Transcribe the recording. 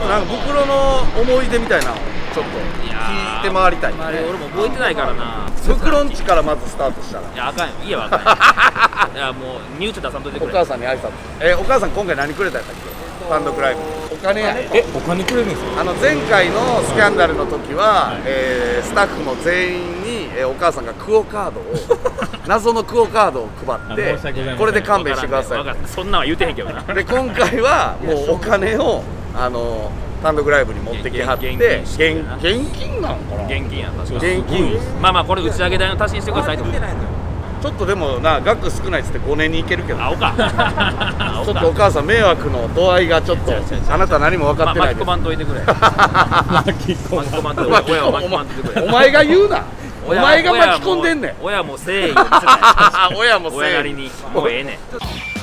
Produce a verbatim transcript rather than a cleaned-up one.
なんか袋の思い出みたいなのをちょっと聞いて回りたい、ね、 俺も覚えてないからな。 袋んちからまずスタートしたら。 いやあかんよ、いいやわかんよ。いやもう身内出さんといてくれ。 お母さんに挨拶。えお母さん今回何くれたんだっけ？単独ライブ。お金や。 えお金くれるんですか？ あの前回のスキャンダルの時は、はい、えー、スタッフの全員に、えー、お母さんがクオカードを謎のクオカードを配ってこれで勘弁してください。 そんなんは言うてへんけどな。 で今回はもうお金をあの単独ライブに持ってきはって現金なんかな。 現金やん。 現金。 まあまあこれ打ち上げ代の足しにしてくださいと。 ちょっとでもな額少ないっつってごねんにいけるけど。 あおか。 ちょっとお母さん迷惑の度合いがちょっとあなた何も分かってないです。 巻き込まんといてくれ。巻き込まんといてくれ。親を巻き込まんといてくれ。 お前が言うな。お前が巻き込んでんねん。 親も誠意を見せない。 親も誠意。 親なりにもうええねん。